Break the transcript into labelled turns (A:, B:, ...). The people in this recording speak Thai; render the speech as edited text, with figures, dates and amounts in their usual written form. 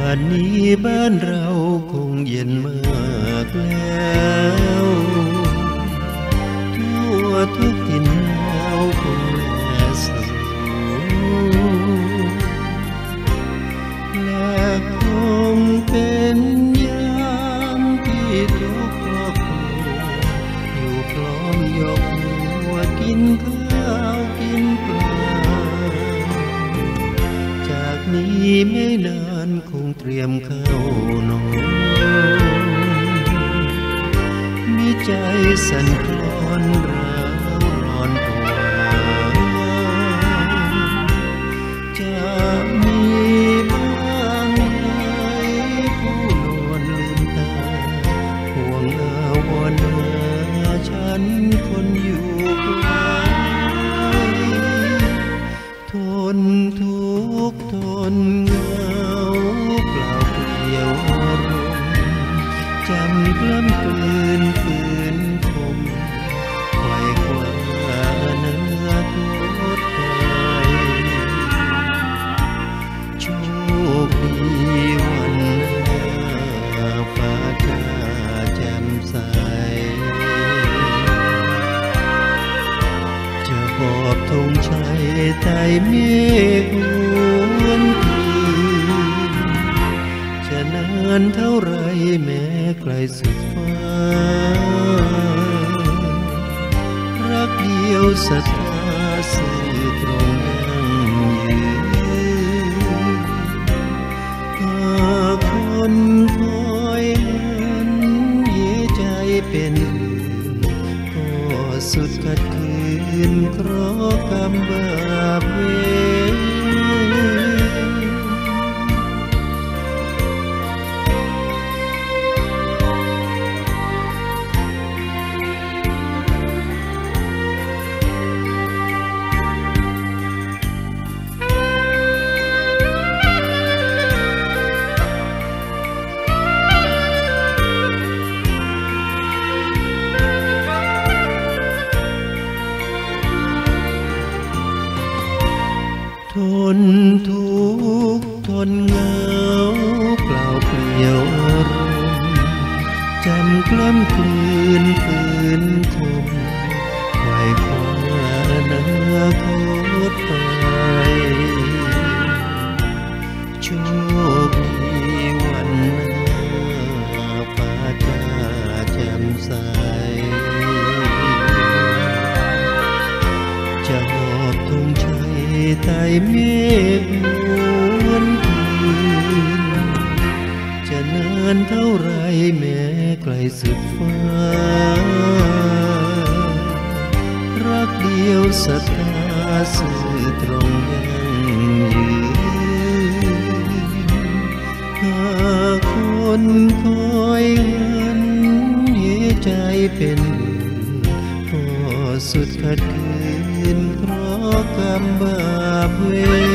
A: านนี้บ้านเราคงเย็นมากแล้วทั่วทุกถิ่นดาวคงแลสูและคงเป็นยามที่ทุกครอบครัวอยู่พร้อมยกหัวกินข้าวกินปลาจากนี้ไม่นานคงเตรียมเข้านอนมีใจสั่นคลอนร้าวร้อนตัวจะมีบ้างไหมผู้นอนลืมตาห่วงอาวรณ์หาฉันคนอยู่ไกลทนทุกข์ทนเหงาเปล่าเปลี่ยวอารมณ์จำกล้ำกลืนฝืนคมไขว่คว้าเนื้อทดไปโชคดีวันหน้าฟ้าจะแจ่มใสจะหอบธงชัยไต่เมฆวนคืนจะนานเท่าไรแม้ไกลสุดฟ้ารักเดียวศรัทธาสื่อตรงยั่งยืนหากคนคอยหันเหยใจเป็นก็สุดขัดขืนเพราะกรรมบาปเวรทนทุกข์ทนเหงาเปล่าเปลี่ยวอารมณ์จำกล้ำกลืนฝืนทนไขว่คว้าเนื้อทดไปโชคดีวันหน้าฟ้าจะแจ่มใสจะหอบธงชัยไต่เมฆวนคืนจะนานเท่าไรแม้ไกลสุดฟ้ารักเดียวศรัทธาสื่อตรงยั่งยืนหากคนคอยหันเหยใจเป็นก็สุดขัดขืนเพราะกรรมบาปเวร